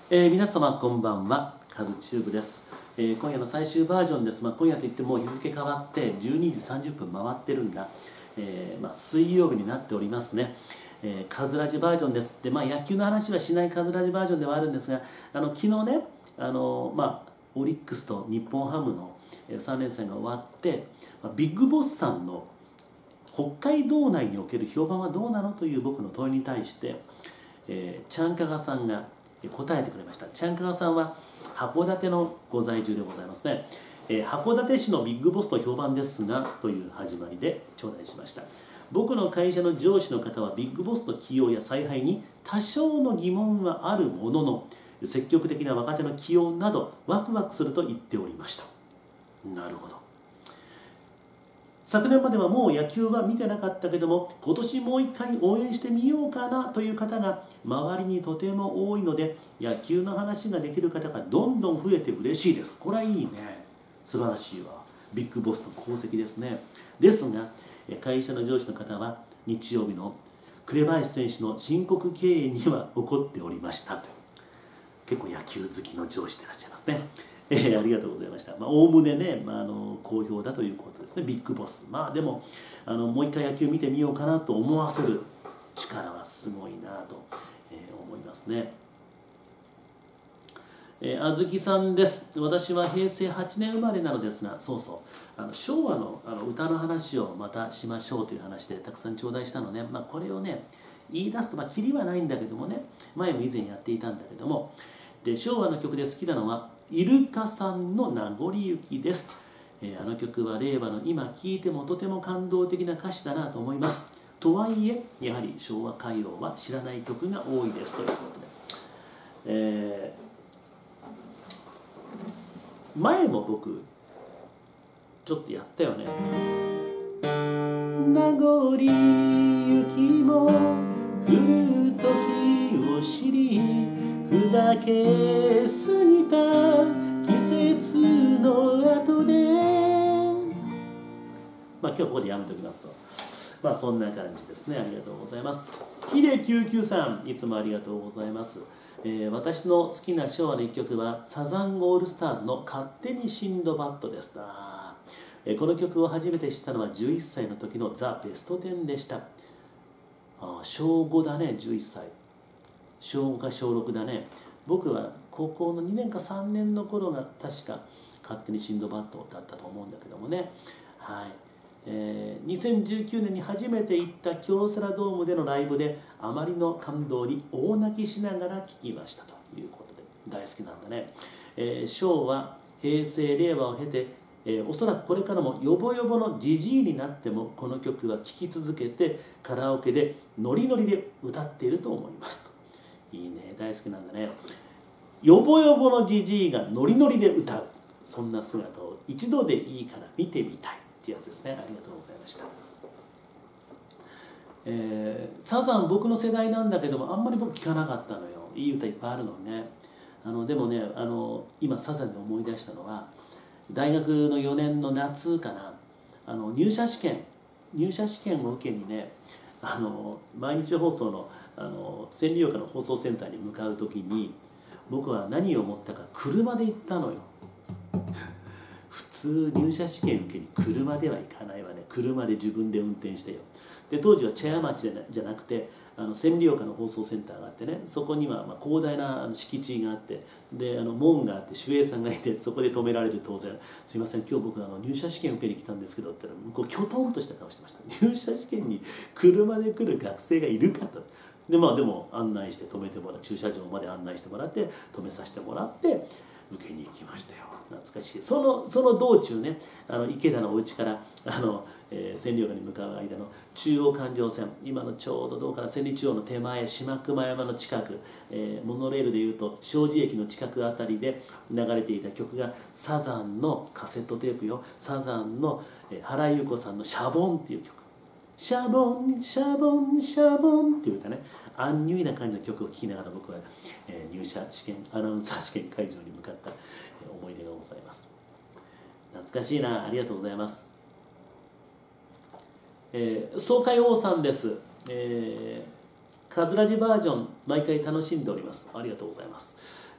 皆様こんばんは、カズチューブです。今夜の最終バージョンです。今夜といっても日付変わって12時30分回ってるんだ。水曜日になっておりますね。カズラジバージョンです。で、野球の話はしないカズラジバージョンではあるんですが、昨日ね、オリックスと日本ハムの3連戦が終わって、ビッグボスさんの北海道内における評判はどうなのという僕の問いに対して、ちゃんかがさんが答えてくれました。ちゃんかがさんは函館のご在住でございますね。函館市のビッグボスと評判ですがという始まりで頂戴しました。僕の会社の上司の方はビッグボスの起用や采配に多少の疑問はあるものの、積極的な若手の起用などワクワクすると言っておりました。なるほど。昨年まではもう野球は見てなかったけども、今年もう一回応援してみようかなという方が周りにとても多いので、野球の話ができる方がどんどん増えて嬉しいです。これはいいね。素晴らしいわ。ビッグボスの功績ですね。ですが、会社の上司の方は日曜日の紅林選手の申告敬遠には怒っておりましたと。結構野球好きの上司でいらっしゃいますね。ありがとうございました。おおむねね、好評だということですね、ビッグボス。でももう一回野球見てみようかなと思わせる力はすごいなと、思いますね。あずきさんです。私は平成8年生まれなのですが、昭和の歌の話をまたしましょうという話でたくさん頂戴したのね。これをね、言い出すと、キリはないんだけどもね、前も以前やっていたんだけども、で昭和の曲で好きなのはイルカさんの名残雪です。あの曲は令和の今聴いてもとても感動的な歌詞だなと思います。とはいえやはり昭和歌謡は知らない曲が多いですということで、前も僕ちょっとやったよね。名残雪も降る時を知り、ふざけすぎた季節の後で、今日ここでやめておきますと、そんな感じですね。ありがとうございます。ヒデ99さん、いつもありがとうございます。私の好きな昭和の一曲はサザンオールスターズの勝手にシンドバッドです。この曲を初めて知ったのは11歳の時のザ・ベスト10でした。小5だね。11歳、小5か小6だね。僕は高校の2年か3年の頃が確か勝手にシンドバッドだったと思うんだけどもね。2019年に初めて行った京セラドームでのライブであまりの感動に大泣きしながら聴きましたということで、大好きなんだね。昭和、平成、令和を経て、おそらくこれからもヨボヨボのジジイになってもこの曲は聴き続けてカラオケでノリノリで歌っていると思いますと。いいね、大好きなんだね。ヨボヨボのジジイがノリノリで歌う、そんな姿を一度でいいから見てみたいってやつですね。ありがとうございました。サザン僕の世代なんだけどもあんまり僕聞かなかったのよ。いい歌いっぱいあるのね。でもね、今サザンで思い出したのは大学の4年の夏かな、入社試験を受けにね、毎日放送の千里岡の放送センターに向かう時に僕は何を思ったか車で行ったのよ。普通入社試験受けに車では行かないわね。車で自分で運転してよ。で当時は茶屋町じゃなくて千里岡の放送センターがあってね、そこには広大な敷地があって、で門があって守衛さんがいて、そこで止められる。当然「すいません、今日僕入社試験受けに来たんですけど」って言ったら向こうきょとんとした顔してました。入社試験に車で来る学生がいるかと。でも案内して止めてもらう、駐車場まで案内してもらって止めさせてもらって受けに行きましたよ。懐かしい。その道中ね、池田のお家から千里岡に向かう間の中央環状線、今のちょうどどうかな、千里中央の手前、島熊山の近く、モノレールでいうと庄司駅の近くあたりで流れていた曲がサザンのカセットテープよ。サザンの原由子さんの「シャボン」っていう曲。シャボンシャボンシャボンっていう歌ね、アンニュイな感じの曲を聴きながら僕は、入社試験アナウンサー試験会場に向かった、思い出がございます。懐かしいな。ありがとうございます。爽快王さんです。カズラジバージョン毎回楽しんでおります。ありがとうございます。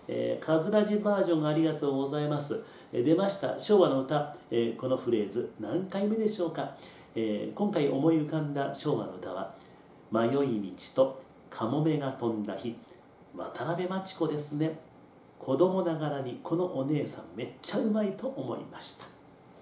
カズラジバージョンありがとうございます。出ました昭和の歌、このフレーズ何回目でしょうか。今回思い浮かんだ昭和の歌は「迷い道とかもめが飛んだ日」、渡辺真知子ですね。子供ながらにこのお姉さんめっちゃうまいと思いました。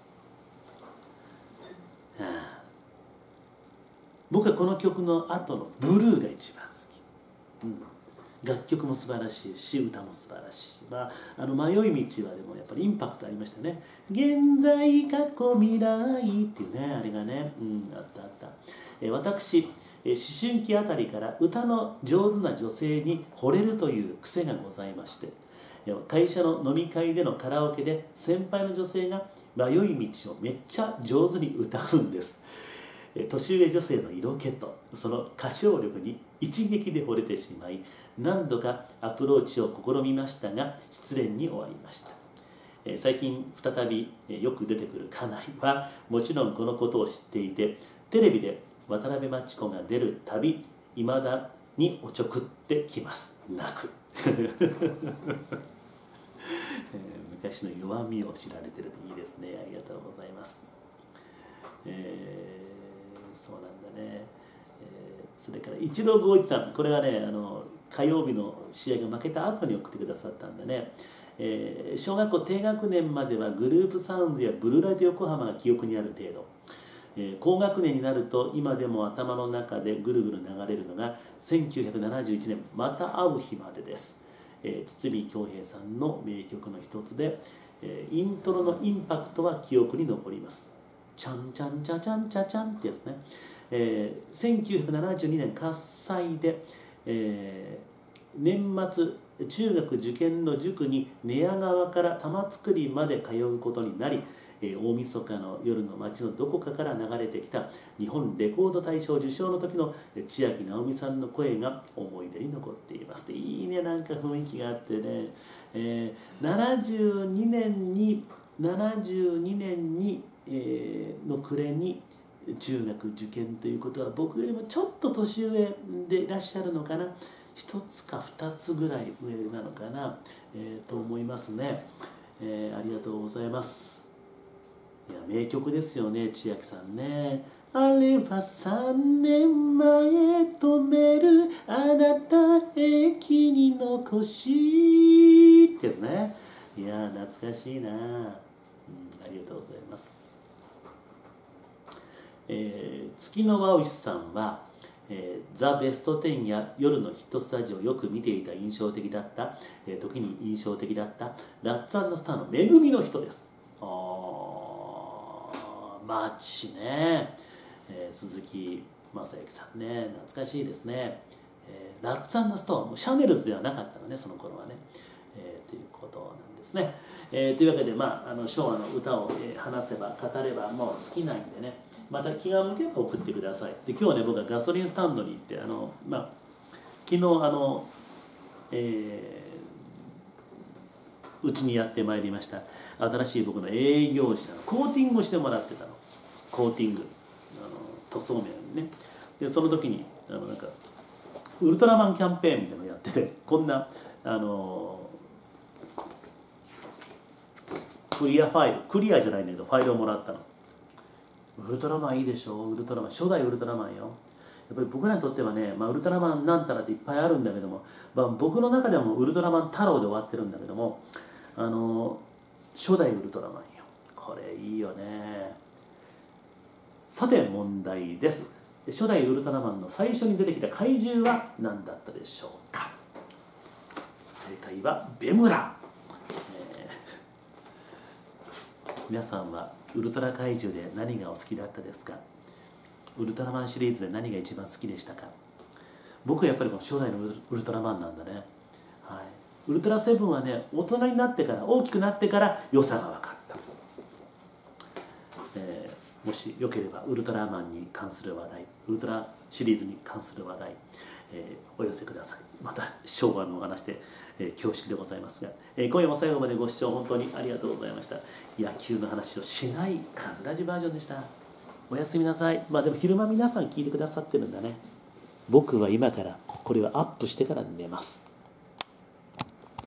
僕はこの曲の後のブルーが一番好き、楽曲も素晴らしいし歌も素晴らしいし、迷い道はでもやっぱりインパクトありましたね。現在過去未来っていうね、あれがね、あったあった。私思春期あたりから歌の上手な女性に惚れるという癖がございまして、会社の飲み会でのカラオケで先輩の女性が迷い道をめっちゃ上手に歌うんです。年上女性の色気とその歌唱力に一撃で惚れてしまい、何度かアプローチを試みましたが失恋に終わりました。最近再びよく出てくる家内はもちろんこのことを知っていて、テレビで渡辺真知子が出るたびいまだにおちょくってきます。泣く昔の弱みを知られてるといいですね。ありがとうございます。そうなんだね。それから一郎剛一さん、これはね火曜日の試合が負けた後に送ってくださったんでね、小学校低学年まではグループサウンズやブルーライト横浜が記憶にある程度、高学年になると今でも頭の中でぐるぐる流れるのが1971年「また会う日まで」です。堤恭平さんの名曲の一つで、イントロのインパクトは記憶に残ります。チャンチャンチャチャンチャチャンってやつね。1972年喝采で、年末中学受験の塾に寝屋川から玉造まで通うことになり、大晦日の夜の街のどこかから流れてきた日本レコード大賞受賞の時の千秋直美さんの声が思い出に残っています。いいね、なんか雰囲気があってね、72年にの暮れに中学受験ということは僕よりもちょっと年上でいらっしゃるのかな、1つか2つぐらい上なのかな、と思いますね。ありがとうございます。いや名曲ですよね、千秋さんね。あれは3年前止めるあなた駅に残しってやつね。いや懐かしいな、ありがとうございます。月のワウシさんは、ザ・ベスト10や夜のヒットスタジオをよく見ていた印象的だった、時に印象的だったラッツ&スターのめぐみの人です。マッチね、鈴木雅之さんね、懐かしいですね。ラッツ&ストーンもシャネルズではなかったのね、その頃はね、ということなんですね。というわけで、昭和の歌を、話せば語ればもう尽きないんでね、また気が向けば送ってください。で今日はね、僕はガソリンスタンドに行って昨日うちにやってまいりました新しい僕の営業者のコーティングをしてもらってたの。コーティング塗装面にね。でその時になんかウルトラマンキャンペーンみたいなのをやってて、こんなクリアファイル、クリアじゃないんだけどファイルをもらったの。ウルトラマンいいでしょ、ウルトラマン、初代ウルトラマンよ。やっぱり僕らにとってはね、ウルトラマンなんたらっていっぱいあるんだけども、僕の中ではもうウルトラマン太郎で終わってるんだけども、初代ウルトラマンよ。これいいよね。さて問題です。初代ウルトラマンの最初に出てきた怪獣は何だったでしょうか。正解はベムラ。皆さんはウルトラ怪獣で何がお好きだったですか。ウルトラマンシリーズで何が一番好きでしたか。僕はやっぱり初代のウルトラマンなんだね。はい、ウルトラセブンはね、大人になってから、大きくなってから良さが分かった。もしよければウルトラマンに関する話題、ウルトラシリーズに関する話題、お寄せください。また昭和のお話で、恐縮でございますが、今夜も最後までご視聴本当にありがとうございました。野球の話をしないカズラジバージョンでした。おやすみなさい。でも昼間皆さん聞いてくださってるんだね。僕は今からこれをアップしてから寝ます。